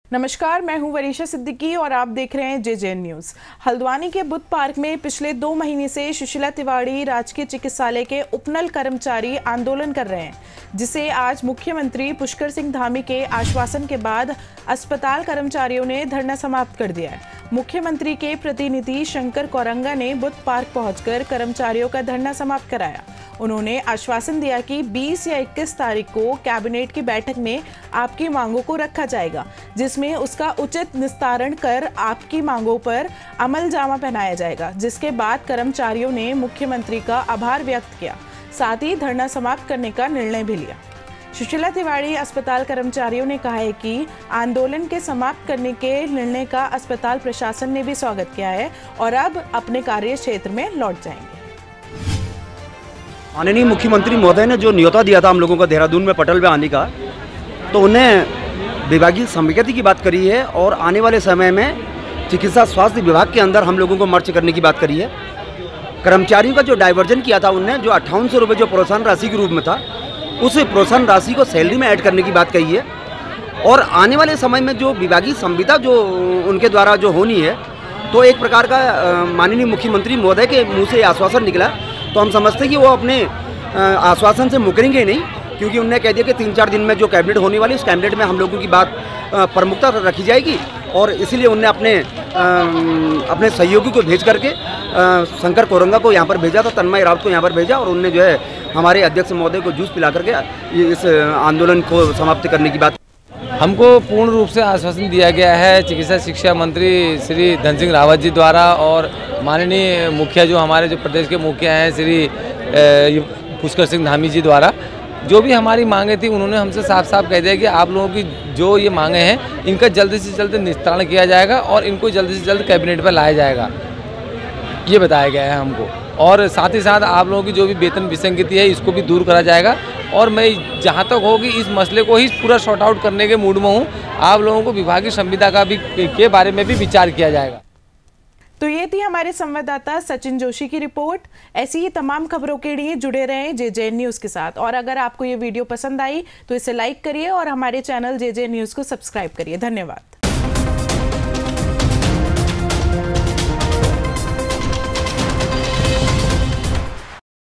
नमस्कार, मैं हूं वरीशा सिद्दीकी और आप देख रहे हैं जेजेएन न्यूज। हल्द्वानी के बुद्ध पार्क में पिछले 2 महीने से सुशीला तिवारी राजकीय चिकित्सालय के उपनल कर्मचारी आंदोलन कर रहे हैं, जिसे आज मुख्यमंत्री पुष्कर सिंह धामी के आश्वासन के बाद अस्पताल कर्मचारियों ने धरना समाप्त कर दिया है। मुख्यमंत्री के प्रतिनिधि शंकर कोरंगा ने बुद्ध पार्क पहुंचकर कर्मचारियों का धरना समाप्त कराया। उन्होंने आश्वासन दिया कि 20 या 21 तारीख को कैबिनेट की बैठक में आपकी मांगों को रखा जाएगा, जिसमें उसका उचित निस्तारण कर आपकी मांगों पर अमलजामा पहनाया जाएगा। जिसके बाद कर्मचारियों ने मुख्यमंत्री का आभार व्यक्त किया, साथ ही धरना समाप्त करने का निर्णय भी लिया। सुशीला तिवारी अस्पताल कर्मचारियों ने कहा है कि आंदोलन के समाप्त करने के निर्णय का अस्पताल प्रशासन ने भी स्वागत किया है और अब अपने कार्य क्षेत्र में लौट जाएंगे। माननीय मुख्यमंत्री महोदय ने जो न्योता दिया था हम लोगों को देहरादून में पटल पे आने का, तो उन्हें विभागीय संविदा की बात करी है और आने वाले समय में चिकित्सा स्वास्थ्य विभाग के अंदर हम लोगों को मर्ज करने की बात करी है। कर्मचारियों का जो डाइवर्जन किया था उनने, जो 5800 रुपये जो प्रोत्साहन राशि के रूप में था, उस प्रोत्साहन राशि को सैलरी में ऐड करने की बात कही है। और आने वाले समय में जो विभागीय संविदा जो उनके द्वारा जो होनी है, तो एक प्रकार का माननीय मुख्यमंत्री महोदय के मुँह से आश्वासन निकला, तो हम समझते हैं कि वो अपने आश्वासन से मुकरेंगे नहीं, क्योंकि उन्होंने कह दिया कि 3-4 दिन में जो कैबिनेट होने वाली, उस कैबिनेट में हम लोगों की बात प्रमुखता रखी जाएगी। और इसीलिए उन्होंने अपने सहयोगी को भेज करके शंकर कोरंगा को यहाँ पर भेजा था, तन्मय रावत को यहाँ पर भेजा, और उनने जो है हमारे अध्यक्ष महोदय को जूस पिला करके इस आंदोलन को समाप्त करने की बात। हमको पूर्ण रूप से आश्वासन दिया गया है चिकित्सा शिक्षा मंत्री श्री धन सिंह रावत जी द्वारा और माननीय मुखिया जो हमारे जो प्रदेश के मुखिया हैं श्री पुष्कर सिंह धामी जी द्वारा। जो भी हमारी मांगे थी उन्होंने हमसे साफ साफ कह दिया कि आप लोगों की जो ये मांगे हैं इनका जल्दी से जल्द निस्तारण किया जाएगा और इनको जल्दी से जल्द कैबिनेट पर लाया जाएगा, ये बताया गया है हमको। और साथ ही साथ आप लोगों की जो भी वेतन विसंगति है इसको भी दूर करा जाएगा। और मैं जहाँ तक हो कि इस मसले को ही पूरा सॉर्ट आउट करने के मूड में हूँ। आप लोगों को विभागीय संविदा का भी के बारे में भी विचार किया जाएगा। तो ये थी हमारे संवाददाता सचिन जोशी की रिपोर्ट। ऐसी ही तमाम खबरों के लिए जुड़े रहें जेजेएन न्यूज के साथ। और अगर आपको ये वीडियो पसंद आई तो इसे लाइक करिए और हमारे चैनल जेजेएन न्यूज को सब्सक्राइब करिए। धन्यवाद।